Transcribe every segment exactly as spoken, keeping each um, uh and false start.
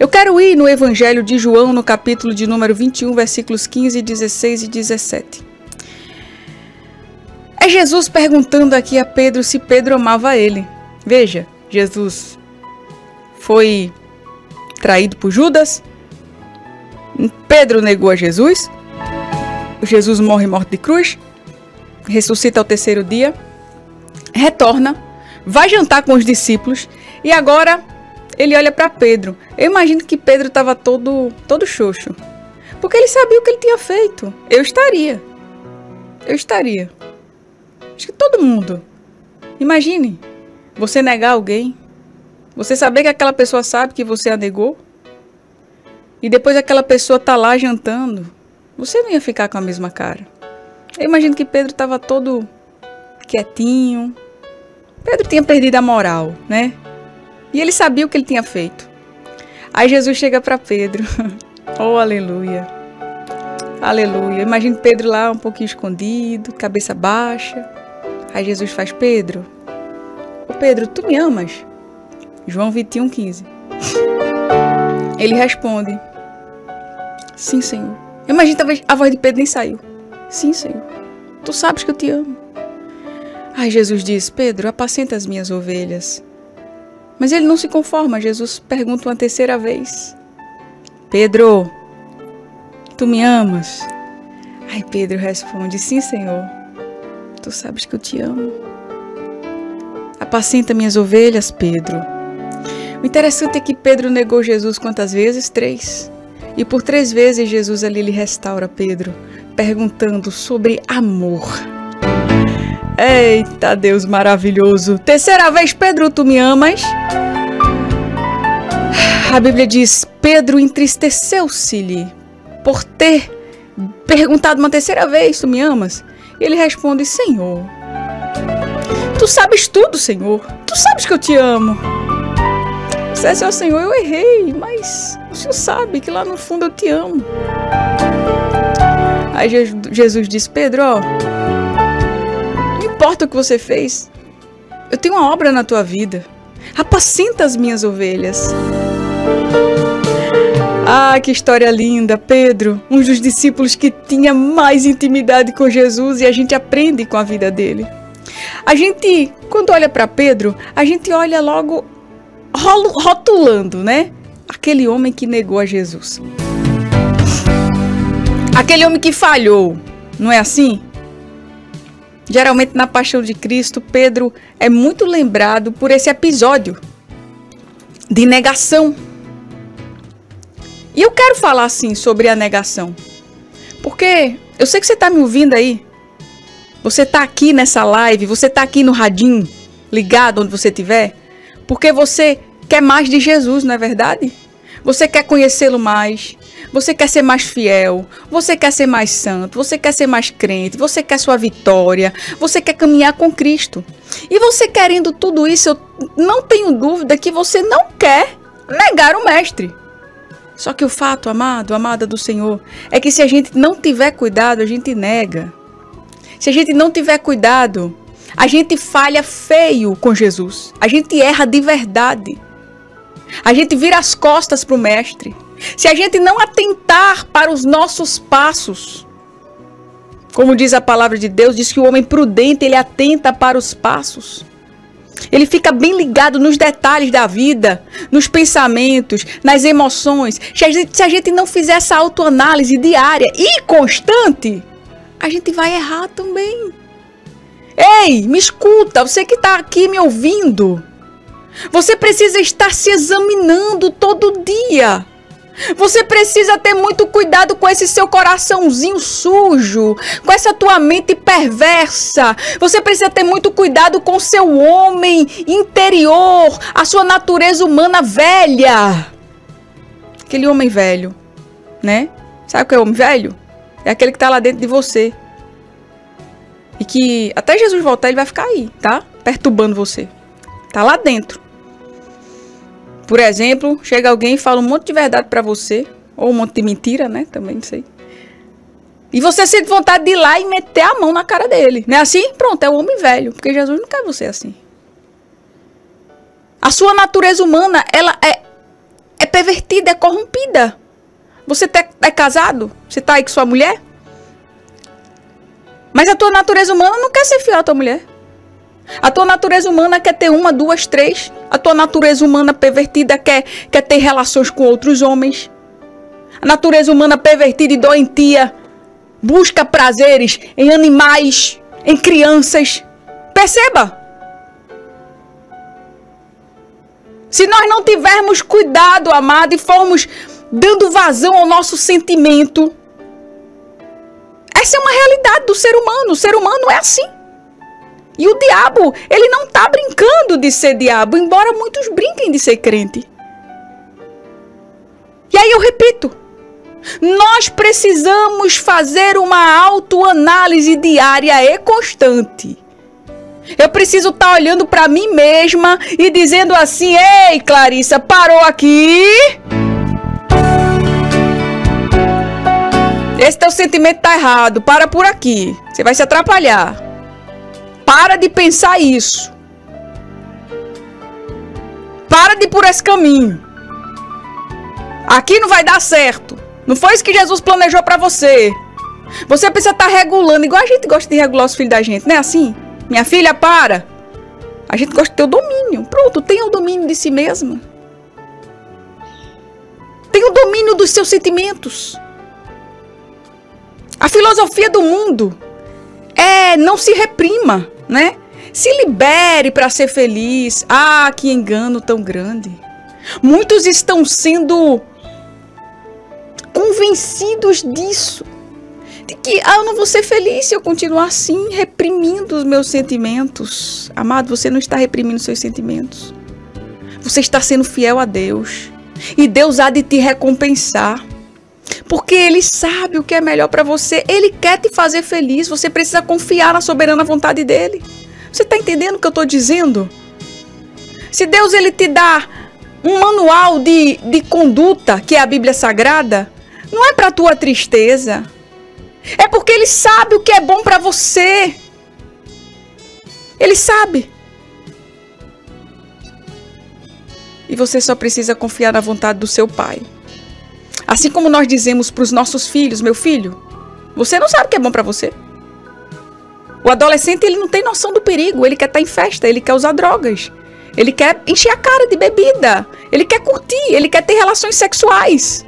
Eu quero ir no Evangelho de João, no capítulo de número vinte e um, versículos quinze, dezesseis e dezessete. É Jesus perguntando aqui a Pedro se Pedro amava ele. Veja, Jesus foi traído por Judas. Pedro negou a Jesus. Jesus morre morte de cruz. Ressuscita ao terceiro dia. Retorna. Vai jantar com os discípulos. E agora ele olha para Pedro. Eu imagino que Pedro estava todo, todo xoxo. Porque ele sabia o que ele tinha feito. Eu estaria. Eu estaria. Acho que todo mundo. Imagine. Você negar alguém. Você saber que aquela pessoa sabe que você a negou. E depois aquela pessoa tá lá jantando. Você não ia ficar com a mesma cara. Eu imagino que Pedro estava todo quietinho. Pedro tinha perdido a moral, né? E ele sabia o que ele tinha feito. Aí Jesus chega para Pedro. Oh, aleluia. Aleluia. Imagina Pedro lá um pouquinho escondido, cabeça baixa. Aí Jesus faz: Pedro, ô Pedro, tu me amas? João vinte e um, quinze. Ele responde: sim, Senhor. Imagina, talvez a voz de Pedro nem saiu. Sim, Senhor. Tu sabes que eu te amo. Aí Jesus diz: Pedro, apacenta as minhas ovelhas. Mas ele não se conforma. Jesus pergunta uma terceira vez: Pedro, tu me amas? Aí Pedro responde: sim, Senhor. Tu sabes que eu te amo. Apacenta minhas ovelhas, Pedro. O interessante é que Pedro negou Jesus quantas vezes? Três. E por três vezes Jesus ali lhe restaura Pedro, perguntando sobre amor. Eita, Deus maravilhoso. Terceira vez: Pedro, tu me amas? A Bíblia diz: Pedro entristeceu-se-lhe por ter perguntado uma terceira vez: tu me amas? E ele responde: Senhor, tu sabes tudo, Senhor. Tu sabes que eu te amo. Você é seu Senhor, eu errei, mas o Senhor sabe que lá no fundo eu te amo. Aí Jesus diz: Pedro, ó, não importa o que você fez, eu tenho uma obra na tua vida. Apacenta as minhas ovelhas. Ah, que história linda. Pedro, um dos discípulos que tinha mais intimidade com Jesus, e a gente aprende com a vida dele. A gente, quando olha para Pedro, a gente olha logo rotulando, né? Aquele homem que negou a Jesus. Aquele homem que falhou, não é assim? Geralmente na Paixão de Cristo, Pedro é muito lembrado por esse episódio de negação. E eu quero falar assim sobre a negação, porque eu sei que você está me ouvindo aí. Você está aqui nessa live, você está aqui no radinho, ligado onde você estiver, porque você quer mais de Jesus, não é verdade? Você quer conhecê-lo mais, você quer ser mais fiel, você quer ser mais santo, você quer ser mais crente, você quer sua vitória, você quer caminhar com Cristo. E você querendo tudo isso, eu não tenho dúvida que você não quer negar o Mestre. Só que o fato, amado, amada do Senhor, é que se a gente não tiver cuidado, a gente nega. Se a gente não tiver cuidado, a gente falha feio com Jesus. A gente erra de verdade. A gente vira as costas para o Mestre. Se a gente não atentar para os nossos passos, como diz a palavra de Deus, diz que o homem prudente, ele atenta para os passos. Ele fica bem ligado nos detalhes da vida, nos pensamentos, nas emoções. Se a gente, se a gente não fizer essa autoanálise diária e constante, a gente vai errar também. Ei, me escuta, você que está aqui me ouvindo. Você precisa estar se examinando todo dia. Você precisa ter muito cuidado com esse seu coraçãozinho sujo, com essa tua mente perversa. Você precisa ter muito cuidado com o seu homem interior, a sua natureza humana velha. Aquele homem velho, né? Sabe o que é o homem velho? É aquele que está lá dentro de você. E que até Jesus voltar, ele vai ficar aí, tá? Perturbando você. Tá lá dentro. Por exemplo, chega alguém e fala um monte de verdade pra você. Ou um monte de mentira, né? Também, não sei. E você sente vontade de ir lá e meter a mão na cara dele. Não é assim? Pronto, é o homem velho. Porque Jesus não quer você assim. A sua natureza humana, ela é, é pervertida, é corrompida. Você tá, é casado? Você tá aí com sua mulher? Mas a tua natureza humana não quer ser fiel à tua mulher. A tua natureza humana quer ter uma, duas, três. A tua natureza humana pervertida quer, quer ter relações com outros homens. A natureza humana pervertida e doentia busca prazeres em animais, em crianças. Perceba! Se nós não tivermos cuidado, amado, e formos dando vazão ao nosso sentimento, essa é uma realidade do ser humano. O ser humano é assim. E o diabo, ele não está brincando de ser diabo, embora muitos brinquem de ser crente. E aí eu repito, nós precisamos fazer uma autoanálise diária e constante. Eu preciso estar olhando para mim mesma e dizendo assim: ei, Clarissa, parou aqui? Esse teu sentimento tá errado, para por aqui. Você vai se atrapalhar. Para de pensar isso. Para de ir por esse caminho. Aqui não vai dar certo. Não foi isso que Jesus planejou para você. Você precisa estar regulando, igual a gente gosta de regular os filhos da gente, não é assim? Minha filha, para. A gente gosta de ter o domínio. Pronto, tenha o domínio de si mesma. Tenha o domínio dos seus sentimentos. A filosofia do mundo é não se reprima, né? Se libere para ser feliz. Ah, que engano tão grande. Muitos estão sendo convencidos disso. De que ah, eu não vou ser feliz se eu continuar assim, reprimindo os meus sentimentos. Amado, você não está reprimindo seus sentimentos. Você está sendo fiel a Deus. E Deus há de te recompensar. Porque Ele sabe o que é melhor para você. Ele quer te fazer feliz. Você precisa confiar na soberana vontade dEle. Você está entendendo o que eu estou dizendo? Se Deus ele te dá um manual de, de conduta, que é a Bíblia Sagrada, não é para a tua tristeza. É porque Ele sabe o que é bom para você. Ele sabe. E você só precisa confiar na vontade do seu Pai. Assim como nós dizemos para os nossos filhos: meu filho, você não sabe o que é bom para você. O adolescente, ele não tem noção do perigo. Ele quer estar em festa, ele quer usar drogas. Ele quer encher a cara de bebida. Ele quer curtir, ele quer ter relações sexuais.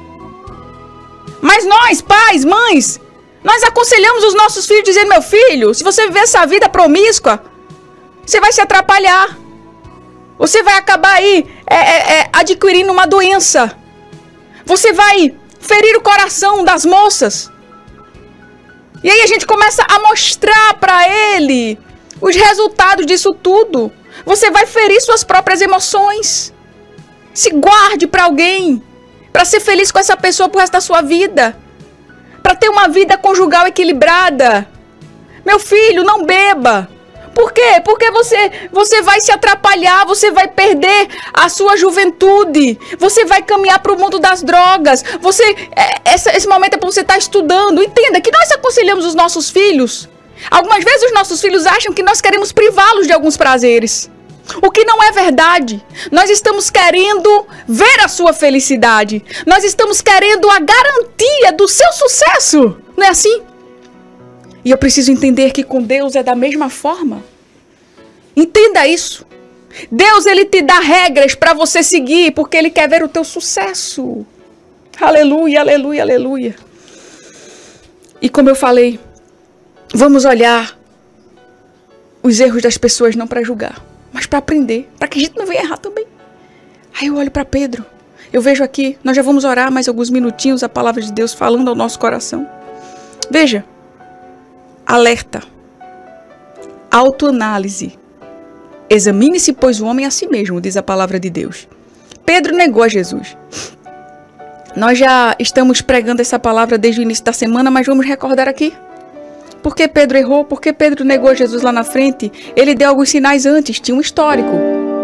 Mas nós, pais, mães, nós aconselhamos os nossos filhos dizendo: meu filho, se você viver essa vida promíscua, você vai se atrapalhar. Você vai acabar aí é, é, é, adquirindo uma doença. Você vai ferir o coração das moças. E aí a gente começa a mostrar para ele os resultados disso tudo. Você vai ferir suas próprias emoções. Se guarde para alguém. Para ser feliz com essa pessoa pro resto da sua vida. Para ter uma vida conjugal equilibrada. Meu filho, não beba. Por quê? Porque você, você vai se atrapalhar, você vai perder a sua juventude, você vai caminhar para o mundo das drogas, você, é, essa, esse momento é para você estar estudando. Entenda que nós aconselhamos os nossos filhos. Algumas vezes os nossos filhos acham que nós queremos privá-los de alguns prazeres, o que não é verdade. Nós estamos querendo ver a sua felicidade, nós estamos querendo a garantia do seu sucesso, não é assim? E eu preciso entender que com Deus é da mesma forma. Entenda isso. Deus, ele te dá regras para você seguir, porque ele quer ver o teu sucesso. Aleluia, aleluia, aleluia. E como eu falei, vamos olhar os erros das pessoas não para julgar, mas para aprender, para que a gente não venha errar também. Aí eu olho para Pedro, eu vejo aqui, nós já vamos orar mais alguns minutinhos a palavra de Deus falando ao nosso coração. Veja. Alerta, autoanálise, examine-se, pois, o homem a si mesmo, diz a palavra de Deus. Pedro negou a Jesus. Nós já estamos pregando essa palavra desde o início da semana, mas vamos recordar aqui. Por que Pedro errou? Por que Pedro negou a Jesus lá na frente? Ele deu alguns sinais antes, tinha um histórico.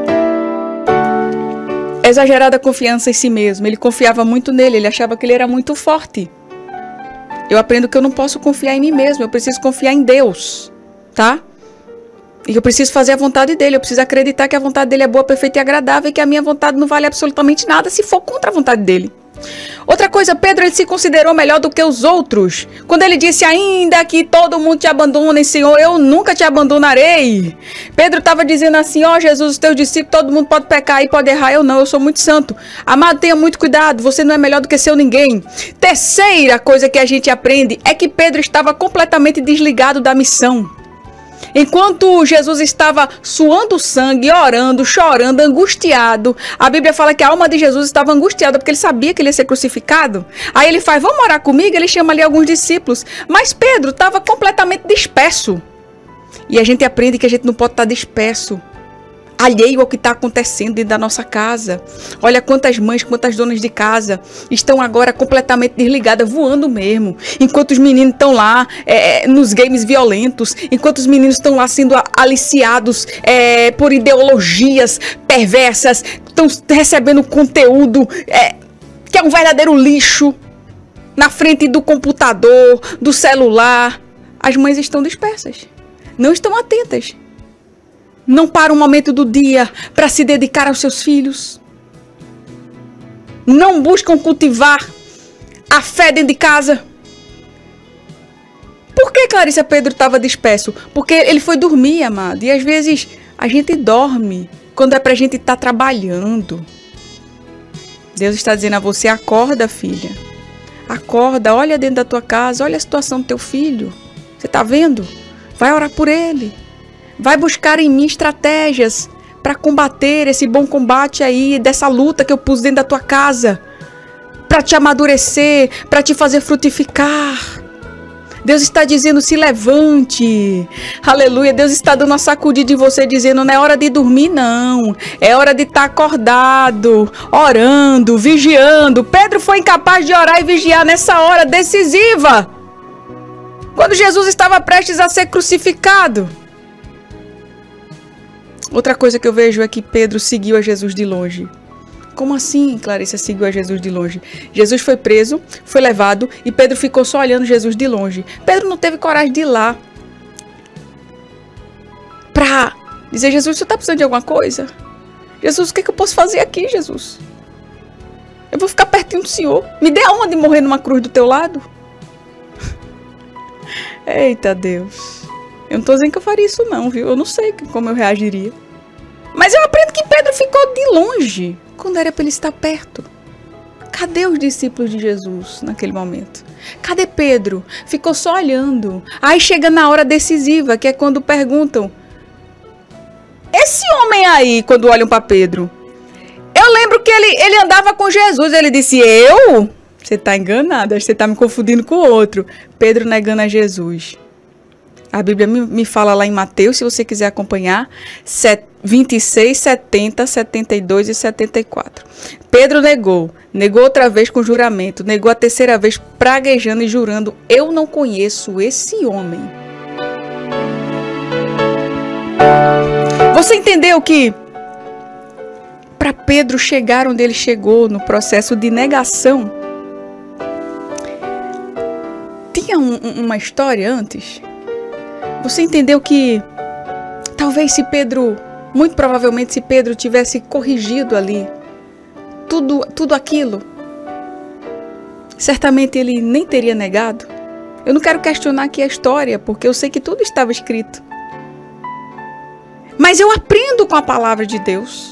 Exagerada confiança em si mesmo, ele confiava muito nele, ele achava que ele era muito forte. Eu aprendo que eu não posso confiar em mim mesmo, eu preciso confiar em Deus, tá? E eu preciso fazer a vontade dele, eu preciso acreditar que a vontade dele é boa, perfeita e agradável e que a minha vontade não vale absolutamente nada se for contra a vontade dele. Outra coisa, Pedro, ele se considerou melhor do que os outros. Quando ele disse, ainda que todo mundo te abandone, Senhor, eu nunca te abandonarei. Pedro estava dizendo assim, ó, oh, Jesus, os teus discípulos, todo mundo pode pecar e pode errar, eu não, eu sou muito santo. Amado, tenha muito cuidado, você não é melhor do que seu ninguém. Terceira coisa que a gente aprende é que Pedro estava completamente desligado da missão. Enquanto Jesus estava suando sangue, orando, chorando, angustiado, a Bíblia fala que a alma de Jesus estava angustiada porque ele sabia que ele ia ser crucificado. Aí ele faz, vamos orar comigo? Ele chama ali alguns discípulos. Mas Pedro estava completamente disperso. E a gente aprende que a gente não pode estar disperso, alheio ao que está acontecendo dentro da nossa casa. Olha quantas mães, quantas donas de casa estão agora completamente desligadas, voando mesmo. Enquanto os meninos estão lá é, nos games violentos, enquanto os meninos estão lá sendo aliciados é, por ideologias perversas, estão recebendo conteúdo é, que é um verdadeiro lixo na frente do computador, do celular. As mães estão dispersas, não estão atentas. Não para um momento do dia para se dedicar aos seus filhos. Não buscam cultivar a fé dentro de casa. Por que Clarissa Pedro estava disperso? Porque ele foi dormir, amado. E às vezes a gente dorme quando é para a gente estar trabalhando. Deus está dizendo a você, acorda, filha. Acorda, olha dentro da tua casa, olha a situação do teu filho. Você está vendo? Vai orar por ele. Vai buscar em mim estratégias para combater esse bom combate aí, dessa luta que eu pus dentro da tua casa. Para te amadurecer, para te fazer frutificar. Deus está dizendo, se levante. Aleluia. Deus está dando uma sacudida em você, dizendo, não é hora de dormir, não. É hora de estar acordado, orando, vigiando. Pedro foi incapaz de orar e vigiar nessa hora decisiva, quando Jesus estava prestes a ser crucificado. Outra coisa que eu vejo é que Pedro seguiu a Jesus de longe. Como assim, Clarissa seguiu a Jesus de longe? Jesus foi preso, foi levado e Pedro ficou só olhando Jesus de longe. Pedro não teve coragem de ir lá para dizer, Jesus, você está precisando de alguma coisa? Jesus, o que, é que eu posso fazer aqui, Jesus? Eu vou ficar pertinho do Senhor. Me dê a honra de morrer numa cruz do teu lado? Eita Deus. Eu não estou dizendo que eu faria isso não, viu? Eu não sei como eu reagiria. Mas eu aprendo que Pedro ficou de longe, quando era para ele estar perto. Cadê os discípulos de Jesus naquele momento? Cadê Pedro? Ficou só olhando. Aí chega na hora decisiva, que é quando perguntam, esse homem aí, quando olham para Pedro, eu lembro que ele, ele andava com Jesus. Ele disse, eu? Você está enganado, acho que você está me confundindo com o outro. Pedro negando a Jesus. A Bíblia me fala lá em Mateus, se você quiser acompanhar, vinte e seis, setenta, setenta e dois e setenta e quatro. Pedro negou, negou outra vez com juramento, negou a terceira vez praguejando e jurando, eu não conheço esse homem. Você entendeu que para Pedro chegar onde ele chegou no processo de negação, tinha um, uma história antes? Você entendeu que talvez se Pedro, muito provavelmente se Pedro tivesse corrigido ali tudo, tudo aquilo, certamente ele nem teria negado? Eu não quero questionar aqui a história, porque eu sei que tudo estava escrito. Mas eu aprendo com a palavra de Deus.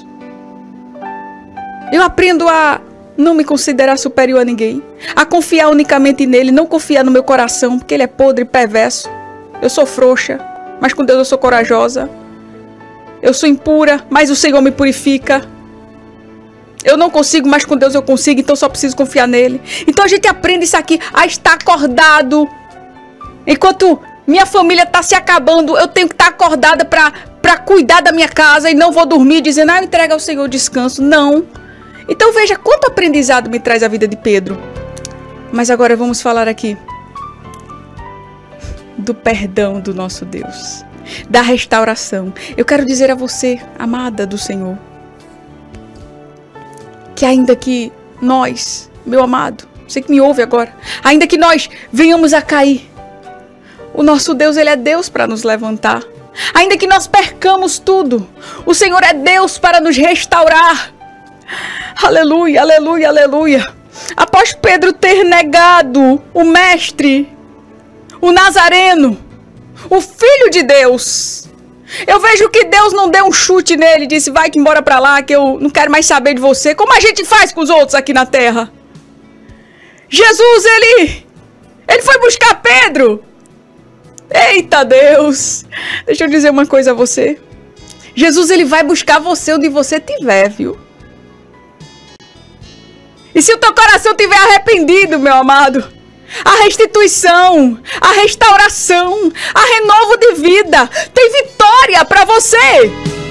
Eu aprendo a não me considerar superior a ninguém, a confiar unicamente nele, não confiar no meu coração, porque ele é podre e perverso. Eu sou frouxa, mas com Deus eu sou corajosa. Eu sou impura, mas o Senhor me purifica. Eu não consigo, mas com Deus eu consigo, então só preciso confiar nele. Então a gente aprende isso aqui, a estar acordado. Enquanto minha família está se acabando, eu tenho que estar acordada para para cuidar da minha casa e não vou dormir dizendo, ah, entrega ao Senhor o descanso. Não. Então veja quanto aprendizado me traz a vida de Pedro. Mas agora vamos falar aqui do perdão do nosso Deus, da restauração. Eu quero dizer a você, amada do Senhor, que ainda que nós, meu amado, você que me ouve agora, ainda que nós venhamos a cair, o nosso Deus, ele é Deus para nos levantar. Ainda que nós percamos tudo, o Senhor é Deus para nos restaurar. Aleluia, aleluia, aleluia. Após Pedro ter negado o Mestre, o Nazareno, o Filho de Deus, eu vejo que Deus não deu um chute nele e disse, vai que embora pra lá, que eu não quero mais saber de você, como a gente faz com os outros aqui na terra. Jesus, ele, ele foi buscar Pedro. Eita Deus, deixa eu dizer uma coisa a você. Jesus, ele vai buscar você onde você estiver, viu? E se o teu coração estiver arrependido, meu amado, a restituição, a restauração, a renovo de vida, tem vitória para você.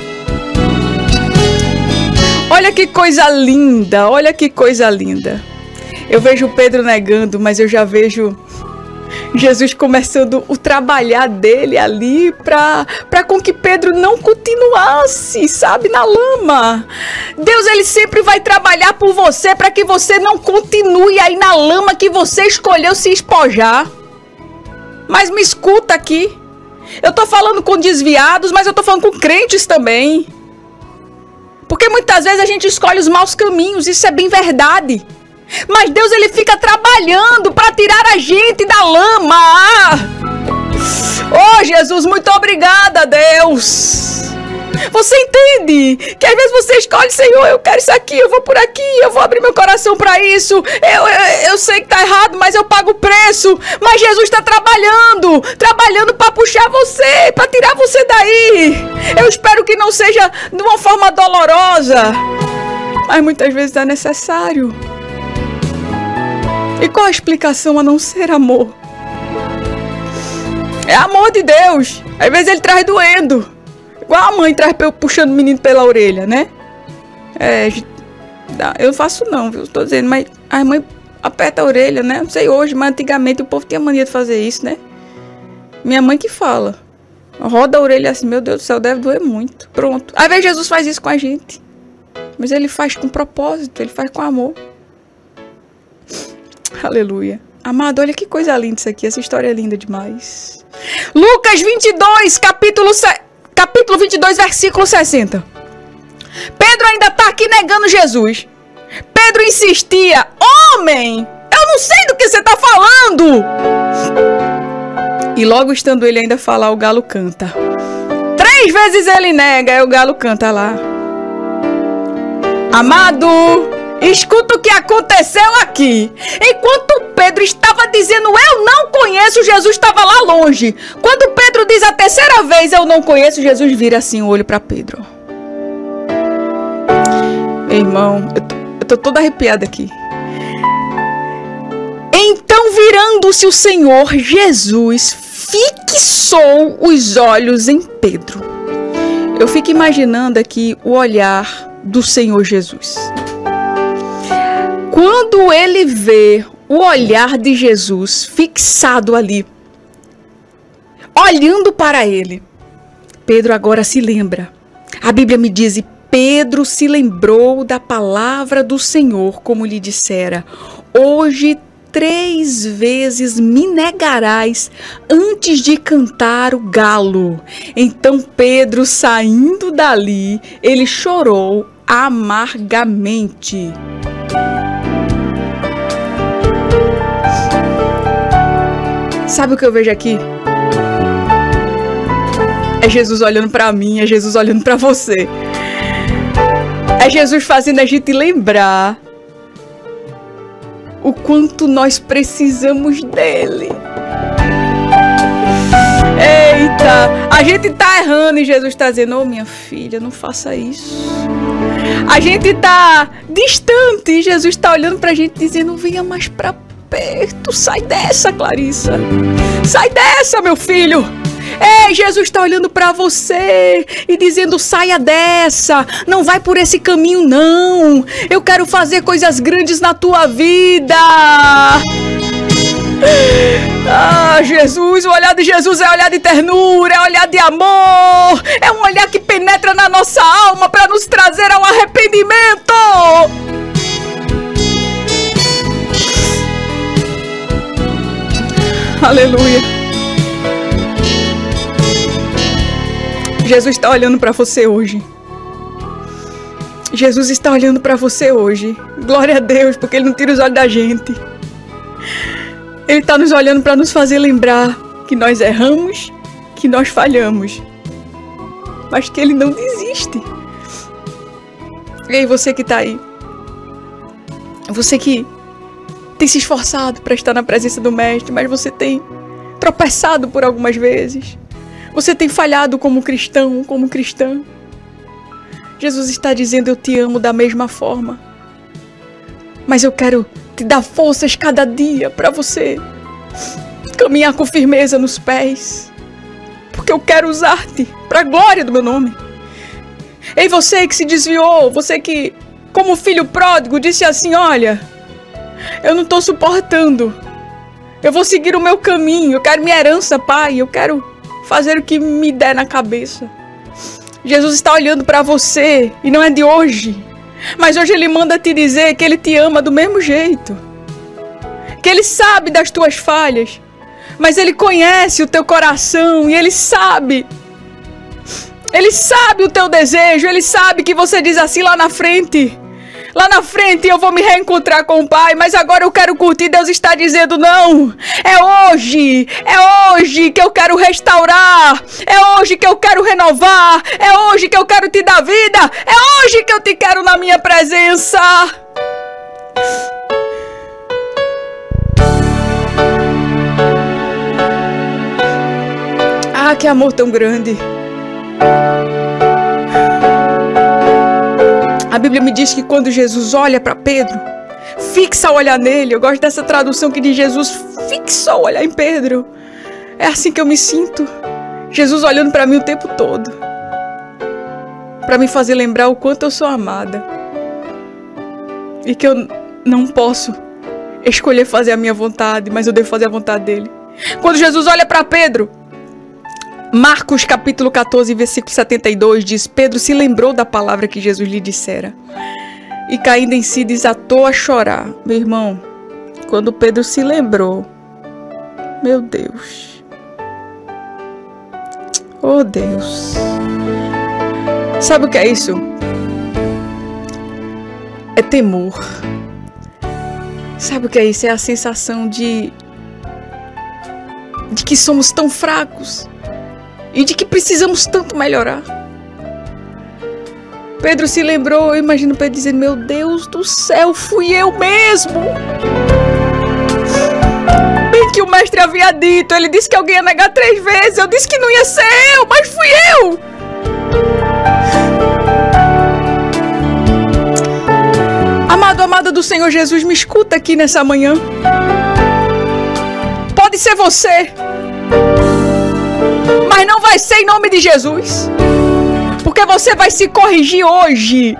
Olha que coisa linda, olha que coisa linda. Eu vejo Pedro negando, mas eu já vejo Jesus começando o trabalhar dele ali para para com que Pedro não continuasse, sabe, na lama. Deus, ele sempre vai trabalhar por você para que você não continue aí na lama que você escolheu se espojar. Mas me escuta aqui. Eu tô falando com desviados, mas eu tô falando com crentes também. Porque muitas vezes a gente escolhe os maus caminhos, isso é bem verdade. Mas Deus, ele fica trabalhando para tirar a gente da lama. Oh, Jesus, muito obrigada, Deus. Você entende que às vezes você escolhe, Senhor, eu quero isso aqui, eu vou por aqui, eu vou abrir meu coração para isso. Eu, eu, eu sei que tá errado, mas eu pago o preço. Mas Jesus está trabalhando, trabalhando para puxar você, para tirar você daí. Eu espero que não seja de uma forma dolorosa, mas muitas vezes é necessário. E qual a explicação a não ser amor? É amor de Deus. Às vezes ele traz doendo. Igual a mãe traz puxando o menino pela orelha, né? É, eu não faço não, viu? Tô dizendo, mas a mãe aperta a orelha, né? Não sei hoje, mas antigamente o povo tinha mania de fazer isso, né? Minha mãe que fala. Roda a orelha assim, meu Deus do céu, deve doer muito. Pronto. Às vezes Jesus faz isso com a gente. Mas ele faz com propósito, ele faz com amor. Aleluia. Amado, olha que coisa linda isso aqui. Essa história é linda demais. Lucas vinte e dois, capítulo, capítulo vinte e dois, versículo sessenta. Pedro ainda está aqui negando Jesus. Pedro insistia. Homem, eu não sei do que você está falando. E logo estando ele ainda falar, o galo canta. Três vezes ele nega, e o galo canta lá. Amado, escuta o que aconteceu aqui. Enquanto Pedro estava dizendo, eu não conheço, Jesus estava lá longe. Quando Pedro diz a terceira vez, eu não conheço, Jesus vira assim o olho para Pedro. Meu irmão, eu tô, eu tô toda arrepiada aqui. Então, virando-se o Senhor Jesus, fixou os olhos em Pedro. Eu fico imaginando aqui o olhar do Senhor Jesus. Quando ele vê o olhar de Jesus fixado ali, olhando para ele, Pedro agora se lembra. A Bíblia me diz, e Pedro se lembrou da palavra do Senhor, como lhe dissera, hoje três vezes me negarás antes de cantar o galo. Então Pedro, saindo dali, ele chorou amargamente. Sabe o que eu vejo aqui? É Jesus olhando para mim, é Jesus olhando para você. É Jesus fazendo a gente lembrar o quanto nós precisamos dele. Eita, a gente tá errando e Jesus tá dizendo, ô minha filha, não faça isso. A gente tá distante e Jesus tá olhando pra gente dizendo, venha mais pra perto, sai dessa, Clarissa. Sai dessa, meu filho. Ei, Jesus está olhando para você e dizendo, saia dessa, não vai por esse caminho não, eu quero fazer coisas grandes na tua vida. Ah, Jesus, o olhar de Jesus é olhar de ternura, é olhar de amor, é um olhar que penetra na nossa alma para nos trazer ao arrependimento. Aleluia. Jesus está olhando para você hoje. Jesus está olhando para você hoje. Glória a Deus, porque Ele não tira os olhos da gente. Ele está nos olhando para nos fazer lembrar que nós erramos, que nós falhamos, mas que Ele não desiste. E aí, você que está aí, você que tem se esforçado para estar na presença do Mestre, mas você tem tropeçado por algumas vezes. Você tem falhado como cristão, como cristã. Jesus está dizendo: eu te amo da mesma forma, mas eu quero te dar forças cada dia para você caminhar com firmeza nos pés, porque eu quero usar-te para a glória do meu nome. Ei, você que se desviou, você que, como filho pródigo, disse assim: olha, eu não estou suportando, eu vou seguir o meu caminho, eu quero minha herança, pai, eu quero fazer o que me der na cabeça. Jesus está olhando para você, e não é de hoje, mas hoje Ele manda te dizer que Ele te ama do mesmo jeito, que Ele sabe das tuas falhas, mas Ele conhece o teu coração, e Ele sabe, Ele sabe o teu desejo, Ele sabe que você diz assim lá na frente: lá na frente eu vou me reencontrar com o Pai, mas agora eu quero curtir. Deus está dizendo: não, é hoje, é hoje que eu quero restaurar, é hoje que eu quero renovar, é hoje que eu quero te dar vida, é hoje que eu te quero na minha presença. Ah, que amor tão grande. A Bíblia me diz que quando Jesus olha para Pedro, fixa o olhar nele. Eu gosto dessa tradução que diz: Jesus fixa o olhar em Pedro. É assim que eu me sinto. Jesus olhando para mim o tempo todo, para me fazer lembrar o quanto eu sou amada, e que eu não posso escolher fazer a minha vontade, mas eu devo fazer a vontade dele. Quando Jesus olha para Pedro, Marcos capítulo quatorze, versículo setenta e dois diz: Pedro se lembrou da palavra que Jesus lhe dissera, e caindo em si desatou a chorar. Meu irmão, quando Pedro se lembrou, meu Deus, oh Deus, sabe o que é isso? É temor. Sabe o que é isso? É a sensação de de que somos tão fracos e de que precisamos tanto melhorar. Pedro se lembrou, eu imagino Pedro dizendo: meu Deus do céu, fui eu mesmo. Bem que o mestre havia dito, ele disse que alguém ia negar três vezes, eu disse que não ia ser eu, mas fui eu. Amado, amada do Senhor Jesus, me escuta aqui nessa manhã. Pode ser você, mas não vai ser em nome de Jesus, porque você vai se corrigir hoje.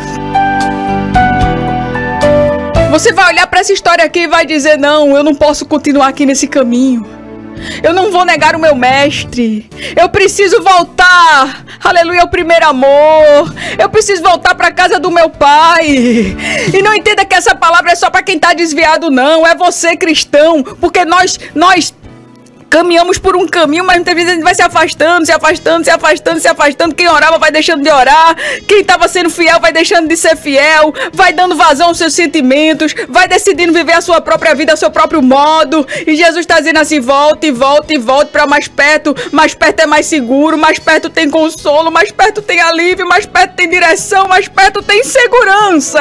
Você vai olhar para essa história aqui e vai dizer: não, eu não posso continuar aqui nesse caminho, eu não vou negar o meu mestre, eu preciso voltar, aleluia, ao primeiro amor, eu preciso voltar para a casa do meu pai. E não entenda que essa palavra é só para quem está desviado, não, é você, cristão, porque nós, nós caminhamos por um caminho, mas muitas vezes a gente vai se afastando, se afastando, se afastando, se afastando. Quem orava vai deixando de orar, quem estava sendo fiel vai deixando de ser fiel, vai dando vazão aos seus sentimentos, vai decidindo viver a sua própria vida, ao seu próprio modo. E Jesus está dizendo assim: volte, volte, volte para mais perto. Mais perto é mais seguro, mais perto tem consolo, mais perto tem alívio, mais perto tem direção, mais perto tem segurança.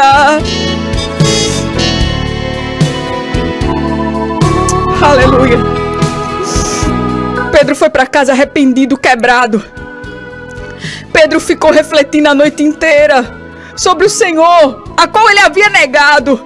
Aleluia. Pedro foi para casa arrependido, quebrado. Pedro ficou refletindo a noite inteira sobre o Senhor, a qual ele havia negado.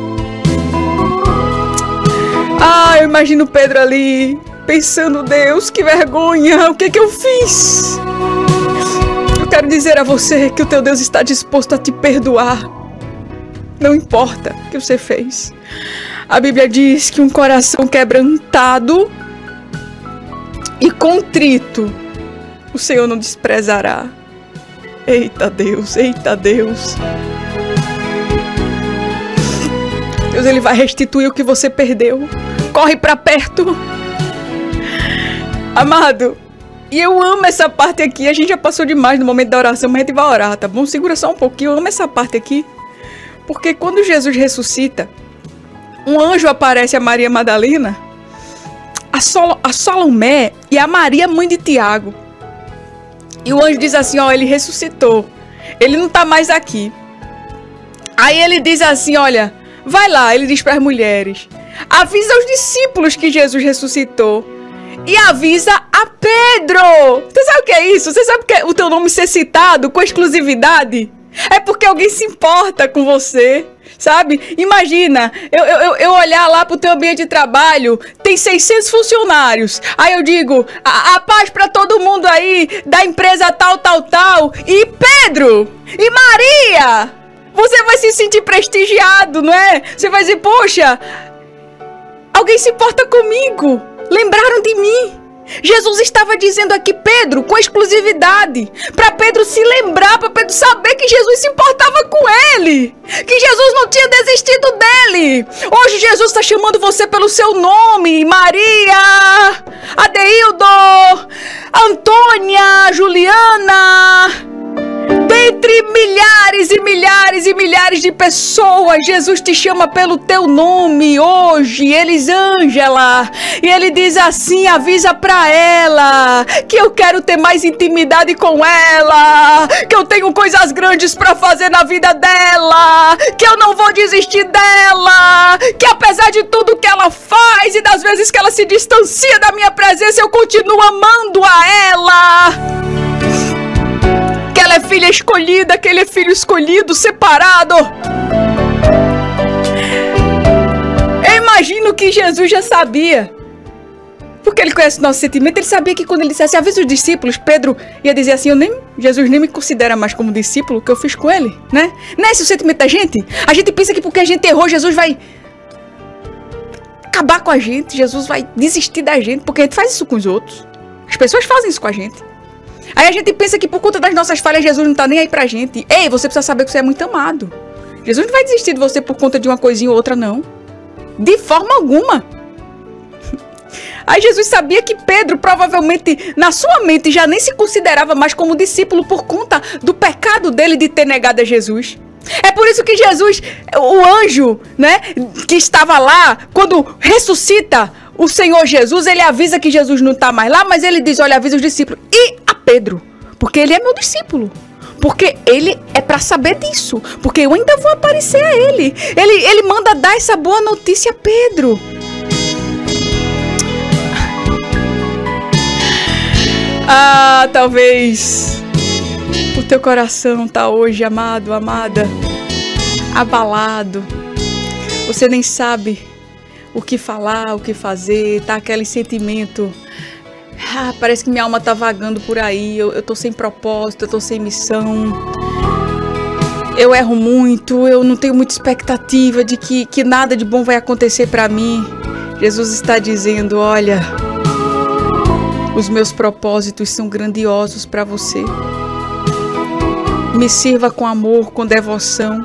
Ah, eu imagino Pedro ali, pensando: Deus, que vergonha, o que que eu fiz? Eu quero dizer a você que o teu Deus está disposto a te perdoar. Não importa o que você fez. A Bíblia diz que um coração quebrantado e contrito o Senhor não desprezará. Eita Deus, eita Deus. Deus, Ele vai restituir o que você perdeu. Corre para perto. Amado, E eu amo essa parte aqui. A gente já passou demais no momento da oração, mas a gente vai orar, tá bom? Segura só um pouquinho. Eu amo essa parte aqui. Porque quando Jesus ressuscita, um anjo aparece a Maria Madalena, a, Sol a Salomé e a Maria, mãe de Tiago. E o anjo diz assim, ó, ele ressuscitou. Ele não tá mais aqui. Aí ele diz assim, olha, vai lá, ele diz para as mulheres, avisa os discípulos que Jesus ressuscitou. E avisa a Pedro. Você sabe o que é isso? Você sabe o que é o teu nome ser citado com exclusividade? É porque alguém se importa com você, sabe? Imagina, eu, eu, eu olhar lá pro teu ambiente de trabalho, tem seiscentos funcionários. Aí eu digo, a, a paz pra todo mundo aí, da empresa tal, tal, tal. E Pedro, e Maria, você vai se sentir prestigiado, não é? Você vai dizer, poxa, alguém se importa comigo. Lembraram de mim. Jesus estava dizendo aqui, Pedro, com exclusividade, para Pedro se lembrar, para Pedro saber que Jesus se importava com ele, que Jesus não tinha desistido dele. Hoje Jesus está chamando você pelo seu nome, Maria, Adeildo, Antônia, Juliana. Dentre milhares e milhares e milhares de pessoas, Jesus te chama pelo teu nome hoje, Elisângela. E ele diz assim, avisa pra ela que eu quero ter mais intimidade com ela, que eu tenho coisas grandes pra fazer na vida dela, que eu não vou desistir dela, que apesar de tudo que ela faz e das vezes que ela se distancia da minha presença, eu continuo amando a ela. Ela é filha escolhida, que ele é filho escolhido, separado. Eu imagino que Jesus já sabia, porque ele conhece o nosso sentimento. Ele sabia que quando ele dissesse, avisa os discípulos, Pedro ia dizer assim, eu nem, Jesus nem me considera mais como discípulo, que eu fiz com ele, né? Não é esse o sentimento da gente? A gente pensa que porque a gente errou, Jesus vai acabar com a gente, Jesus vai desistir da gente, porque a gente faz isso com os outros. As pessoas fazem isso com a gente. Aí a gente pensa que por conta das nossas falhas, Jesus não tá nem aí pra gente. Ei, você precisa saber que você é muito amado. Jesus não vai desistir de você por conta de uma coisinha ou outra, não. De forma alguma. Aí Jesus sabia que Pedro, provavelmente, na sua mente, já nem se considerava mais como discípulo por conta do pecado dele de ter negado a Jesus. É por isso que Jesus, o anjo, né, que estava lá, quando ressuscita o Senhor Jesus, ele avisa que Jesus não está mais lá, mas ele diz, olha, avisa os discípulos. E a Pedro, porque ele é meu discípulo. Porque ele é para saber disso. Porque eu ainda vou aparecer a ele. Ele, ele manda dar essa boa notícia a Pedro. Ah, talvez o teu coração tá hoje, amado, amada, abalado. Você nem sabe o que falar, o que fazer, tá aquele sentimento, ah, parece que minha alma tá vagando por aí, eu, eu tô sem propósito, eu tô sem missão, eu erro muito, eu não tenho muita expectativa de que, que nada de bom vai acontecer pra mim. Jesus está dizendo, olha, os meus propósitos são grandiosos pra você. Me sirva com amor, com devoção.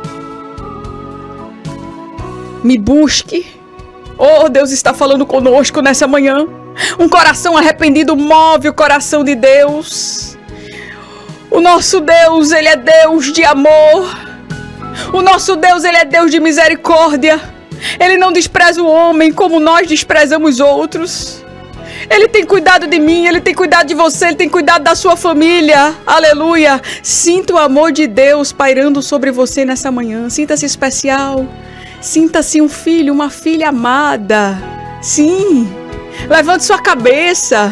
Me busque. Oh, Deus está falando conosco nessa manhã. Um coração arrependido move o coração de Deus. O nosso Deus, ele é Deus de amor. O nosso Deus, ele é Deus de misericórdia. Ele não despreza o homem como nós desprezamos outros. Ele tem cuidado de mim, ele tem cuidado de você, ele tem cuidado da sua família. Aleluia. Sinta o amor de Deus pairando sobre você nessa manhã. Sinta-se especial. Sinta-se um filho, uma filha amada. Sim. Levante sua cabeça.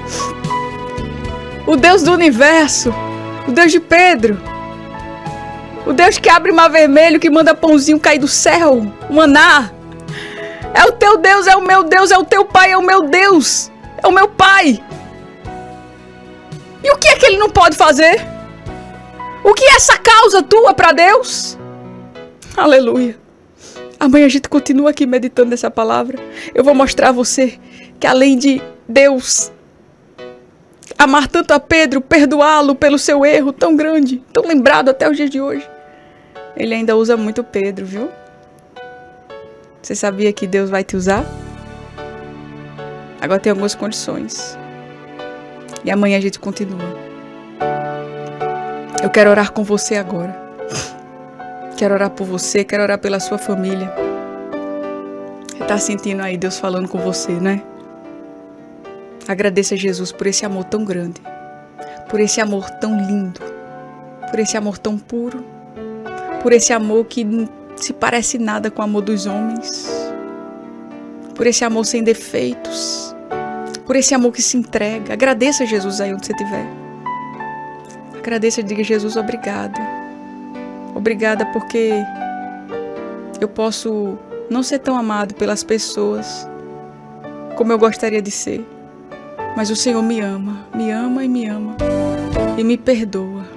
O Deus do universo. O Deus de Pedro. O Deus que abre mar vermelho, que manda pãozinho cair do céu. Maná. É o teu Deus, é o meu Deus, é o teu Pai, é o meu Deus. É o meu Pai. E o que é que ele não pode fazer? O que é essa causa tua para Deus? Aleluia. Amanhã a gente continua aqui meditando nessa palavra. Eu vou mostrar a você que além de Deus amar tanto a Pedro, perdoá-lo pelo seu erro tão grande, tão lembrado até os dias de hoje, ele ainda usa muito Pedro, viu? Você sabia que Deus vai te usar? Agora tem algumas condições. E amanhã a gente continua. Eu quero orar com você agora. Quero orar por você, quero orar pela sua família. Você está sentindo aí Deus falando com você, né? Agradeça a Jesus por esse amor tão grande, por esse amor tão lindo, por esse amor tão puro, por esse amor que não se parece nada com o amor dos homens, por esse amor sem defeitos, por esse amor que se entrega. Agradeça a Jesus aí onde você estiver. Agradeça e diga: Jesus, obrigada. Obrigada porque eu posso não ser tão amado pelas pessoas como eu gostaria de ser. Mas o Senhor me ama, me ama e me ama. E me perdoa.